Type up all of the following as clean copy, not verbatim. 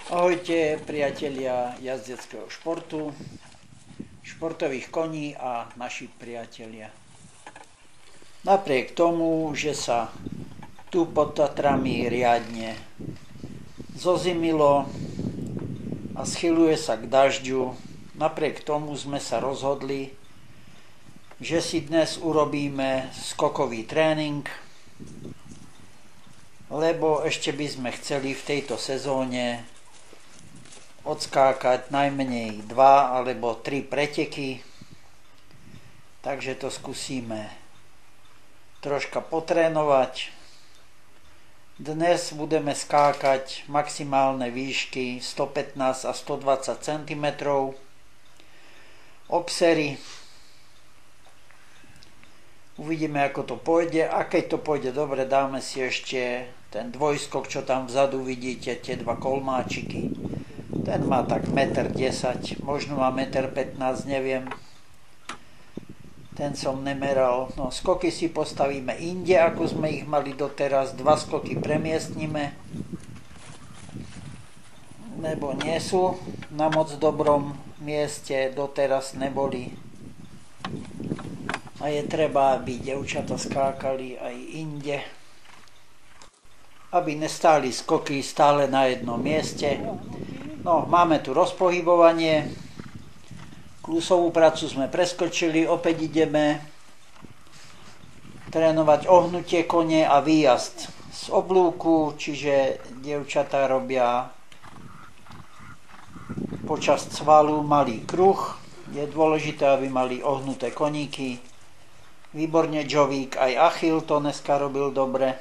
Ahojte priatelia jazdeckého športu, športových koní a naši priatelia. Napriek tomu, že sa tu pod Tatrami riadne zozimilo a schyluje sa k dažďu, napriek tomu sme sa rozhodli, že si dnes urobíme skokový tréning, lebo ešte by sme chceli v tejto sezóne odskákať najmenej 2 alebo 3 preteky, takže to skúsime troška potrénovať. Dnes budeme skákať maximálne výšky 115 a 120 cm obsery. Uvidíme, ako to pôjde, a keď to pôjde dobre, dáme si ešte ten dvojskok, čo tam vzadu vidíte, tie 2 kolmáčiky. Ten má tak 1,10 m, možno má 1,15 m, neviem. Ten som nemeral. No, skoky si postavíme inde, ako sme ich mali doteraz. 2 skoky premiestnime, lebo nie sú na moc dobrom mieste, doteraz neboli. A je treba, aby dievčatá skákali aj inde, aby nestáli skoky stále na jednom mieste. No, máme tu rozpohybovanie, klusovú prácu sme preskočili, opäť ideme trénovať ohnutie kone a výjazd z oblúku, čiže dievčatá robia počas cvalu malý kruh. Je dôležité, aby mali ohnuté koníky. Výborne Jovík, aj Achil to dneska robil dobre.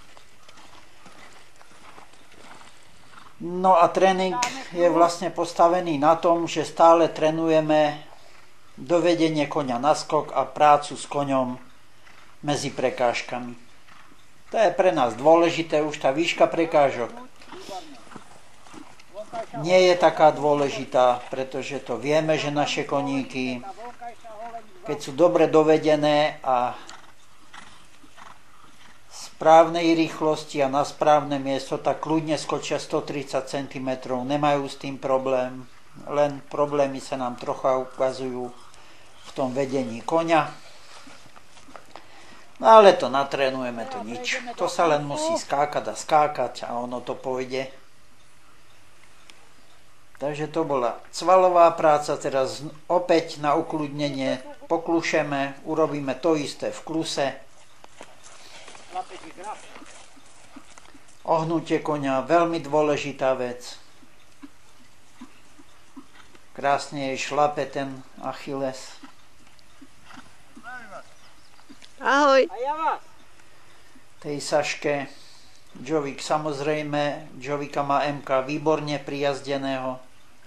No a tréning je vlastne postavený na tom, že stále trénujeme dovedenie koňa na skok a prácu s koňom medzi prekážkami. To je pre nás dôležité, už tá výška prekážok nie je taká dôležitá, pretože to vieme, že naše koníky, keď sú dobre dovedené a správnej rýchlosti a na správne miesto, tak kľudne skočia 130 cm, nemajú s tým problém, len problémy sa nám trocha ukazujú v tom vedení koňa. No ale to natrénujeme, to nič, to sa len musí skákať a skákať a ono to pôjde. Takže to bola cvalová práca, teraz opäť na ukľudnenie poklušeme, urobíme to isté v kluse. Ohnutie koňa, veľmi dôležitá vec. Krásne jej šlape ten Achilles. Ahoj. Tej Saške Jovík, samozrejme, Jovíka má MK výborne prijazdeného.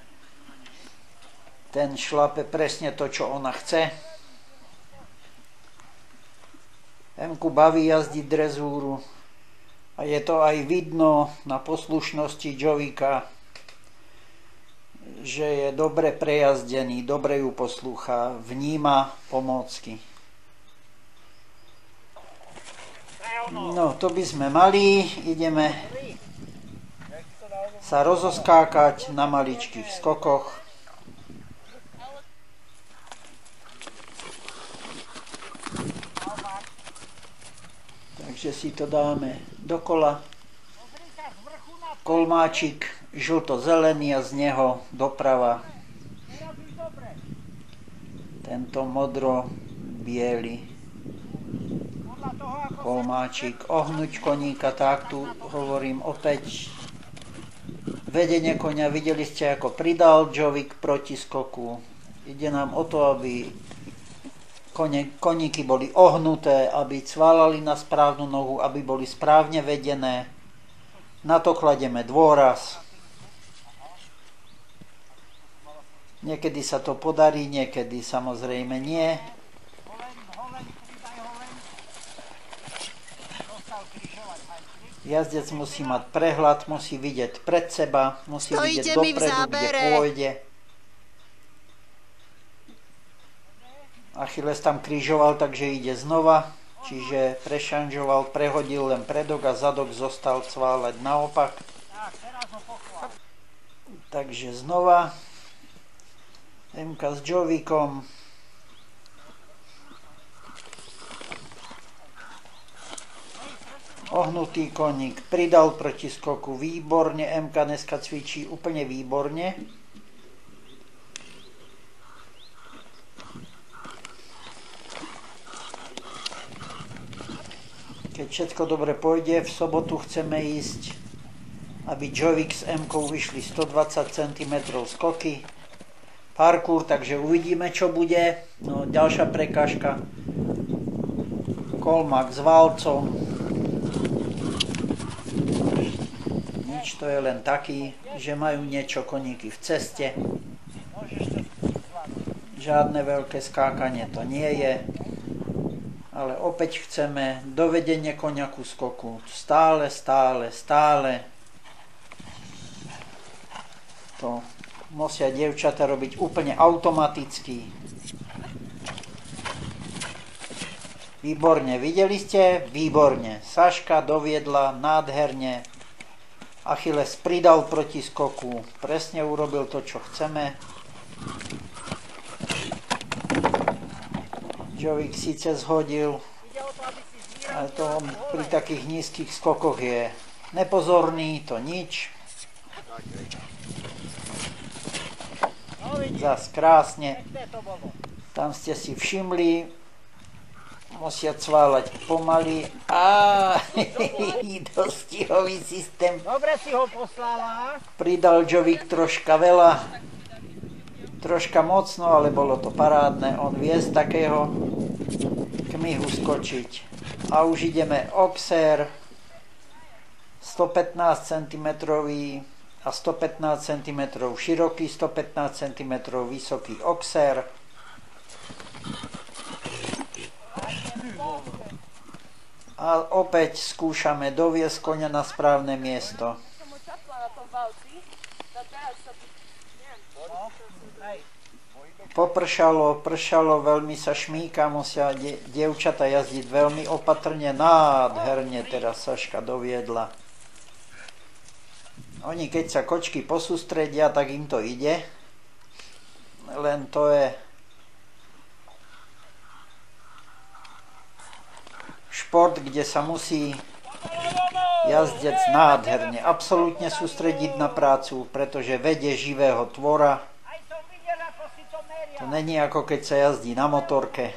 Ten šlape presne to, čo ona chce. MK baví jazdiť drezúru. A je to aj vidno na poslušnosti Jovíka, že je dobre prejazdený, dobre ju poslúcha, vníma pomôcky. No, to by sme mali. Ideme sa rozoskákať na maličkých skokoch. Takže si to dáme dokola. Kolmáčik žlto-zelený a z neho doprava tento modro-biely kolmáčik. Ohnuť koníka, tak tu hovorím opäť. Vedenie koňa, videli ste, ako pridal Jovík proti skoku. Ide nám o to, aby koníky boli ohnuté, aby cválali na správnu nohu, aby boli správne vedené. Na to kladieme dôraz. Niekedy sa to podarí, niekedy samozrejme nie. Jazdec musí mať prehľad, musí vidieť pred seba, musí vidieť dopredu, kde pôjde. Achilles tam križoval, takže ide znova. Čiže prešanžoval, prehodil len predok a zadok zostal cváľať naopak. Takže znova Emka s Jovikom. Ohnutý koník, pridal proti skoku, výborne, Emka dneska cvičí úplne výborne. Keď všetko dobre pôjde, v sobotu chceme ísť, aby Jovik s Emkou vyšli 120 cm skoky. Parkour, takže uvidíme, čo bude. No, ďalšia prekážka. Kolmák s válcom. To je len taký, že majú niečo koníky v ceste. Žiadne veľké skákanie to nie je. Ale opäť chceme dovedenie konia ku skoku. Stále. To musia dievčatá robiť úplne automaticky. Výborne, videli ste? Výborne. Saška doviedla nádherne. Achilles pridal proti skoku, presne urobil to, čo chceme. Jovik síce zhodil, ale to pri takých nízkych skokoch je nepozorný, to nič. Zas krásne. Tam ste si všimli, musia cváľať pomaly. Dostihový systém. Dobre si ho poslala. Pridal Jovik troška veľa. Troška mocno, ale bolo to parádne. On vie z takého kmihu skočiť. A už ideme oxer. 115 cm a 115 cm široký, 115 cm vysoký oxer. A opäť skúšame doviesť koňa na správne miesto. Popršalo, pršalo, veľmi sa šmíka, musia dievčata jazdiť veľmi opatrne. Nádherne teraz Saška doviedla. Oni keď sa kočky posústredia, tak im to ide. Len to je šport, kde sa musí jazdec nádherne, absolútne sústrediť na prácu, pretože vedie živého tvora. To není ako keď sa jazdí na motorke.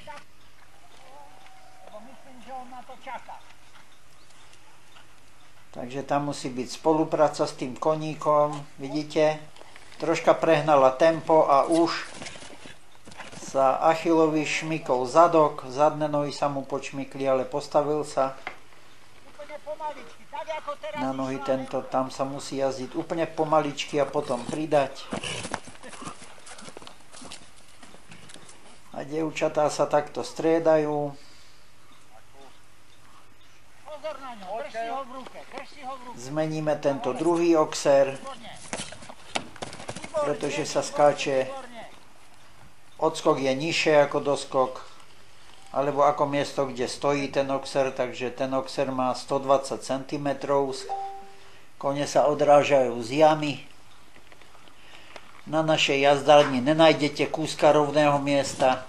Takže tam musí byť spolupráca s tým koníkom, vidíte? Troška prehnala tempo a už sa Achillovi šmykol zadok, zadné nohy sa mu počmykli, ale postavil sa na nohy tento, tam sa musí jazdiť úplne pomaličky a potom pridať. A dievčatá sa takto striedajú. Zmeníme tento druhý oxer, pretože sa skáče. Odskok je nižšie ako doskok, alebo ako miesto, kde stojí ten oxer, takže ten oxer má 120 cm. Kone sa odrážajú z jamy. Na našej jazdárni nenájdete kúska rovného miesta.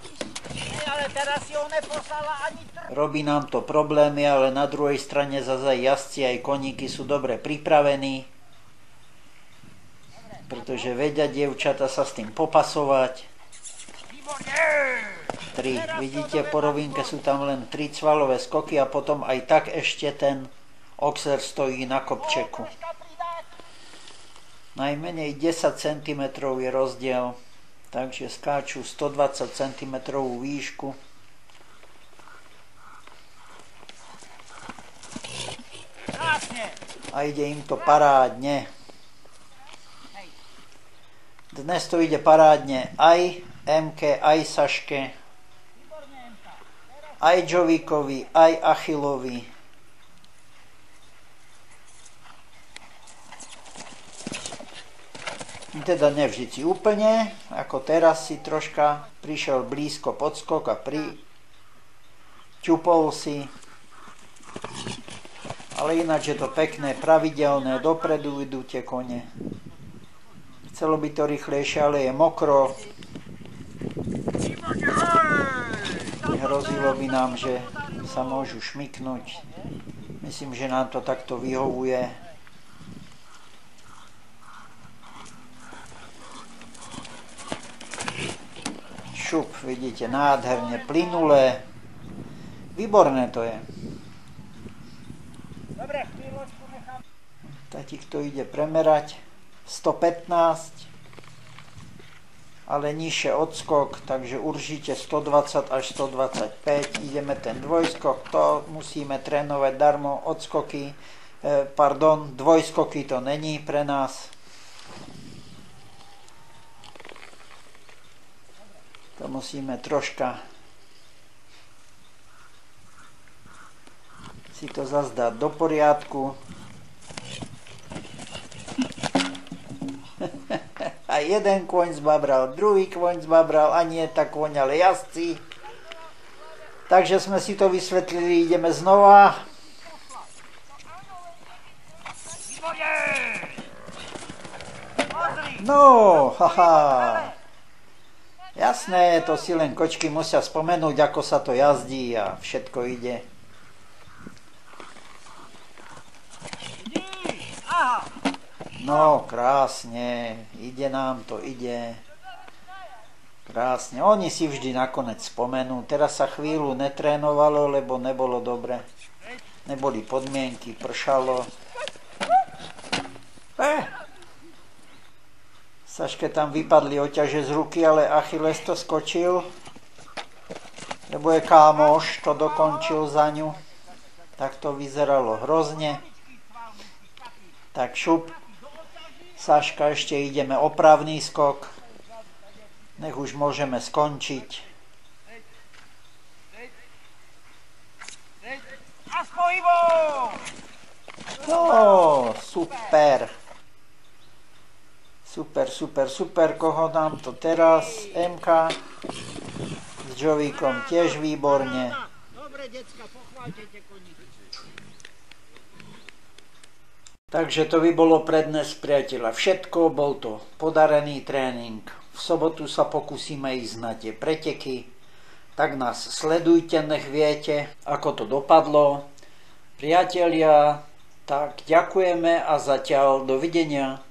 Robí nám to problémy, ale na druhej strane zase jazdci aj koníky sú dobre pripravení, pretože vedia dievčata sa s tým popasovať. 3. Vidíte, po rovinke sú tam len 3 cvalové skoky a potom aj tak ešte ten oxer stojí na kopčeku. Najmenej 10 cm je rozdiel, takže skáču 120 cm výšku. A ide im to parádne. Dnes to ide parádne aj Emke, aj Saške, aj Jovikovi, aj Achillovi. Teda nevždy úplne, ako teraz si troška prišiel blízko podskok a ťupol si. Ale ináč je to pekné, pravidelné, dopredu idú tie kone. Chcelo by to rýchlejšie, ale je mokro. Hrozilo by nám, že sa môžu šmyknúť. Myslím, že nám to takto vyhovuje. Šup, vidíte, nádherne, plynulé. Výborné to je. Dobre, chvíľočku nechám. Tatík to ide premerať. 115, ale nižšie odskok, takže určite 120 až 125. Ideme ten dvojskok, to musíme trénovať darmo, odskoky, dvojskoky to není pre nás. To musíme troška si to zas dať do poriadku. A jeden kôň zbabral, druhý kôň zbabral, a nie tak kôň, ale jazdci. Takže sme si to vysvetlili, ideme znova. No, haha. Jasné, to si len kočky musia spomenúť, ako sa to jazdí a všetko ide. No, krásne, ide nám to, ide. Krásne, oni si vždy nakoniec spomenú. Teraz sa chvíľu netrénovalo, lebo nebolo dobre. Neboli podmienky, pršalo. Saške tam vypadli oťaže z ruky, ale Achilles to skočil, lebo je kámoš, to dokončil za ňu. Tak to vyzeralo hrozne. Tak šup. Saška, ešte ideme opravný skok. Nech už môžeme skončiť. No, super. Super. Koho nám to teraz? MK. S Jovíkom tiež výborne. Dobre, decka, pochváľte koní. Takže to by bolo pre dnes, priateľa, všetko. Bol to podarený tréning. V sobotu sa pokúsime ísť na tie preteky. Tak nás sledujte, nech viete, ako to dopadlo. Priatelia, tak ďakujeme a zatiaľ dovidenia.